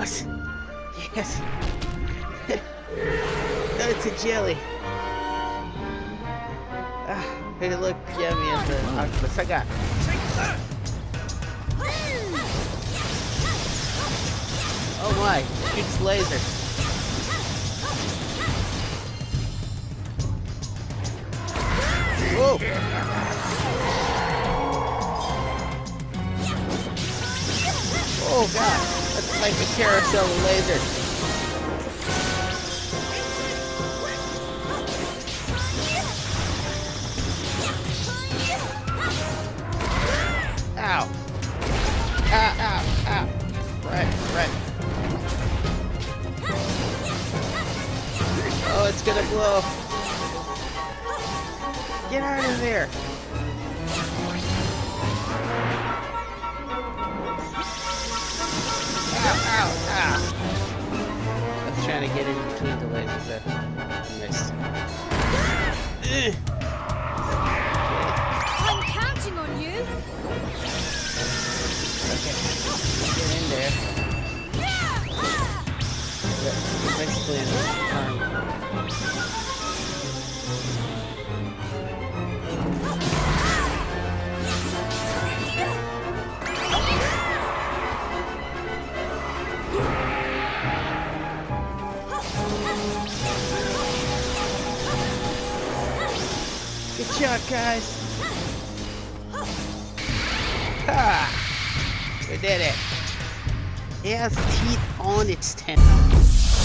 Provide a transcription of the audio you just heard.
Yes! Yes! No, it's a jelly! Hey, look yummy at the octopus. I got. Oh my! Shoots laser. Whoa! Oh god! That's like a carousel of lasers. Ow! Ow! Ow! Ow! Right! Right! Oh, it's gonna blow! Get out of there! Ow! Ow! Ow! I was trying to get in between the lasers there. Missed. I'm counting on you. Okay, get in there. Basically in the arm. Good shot, guys. Ha! We did it. It has teeth on its tendons.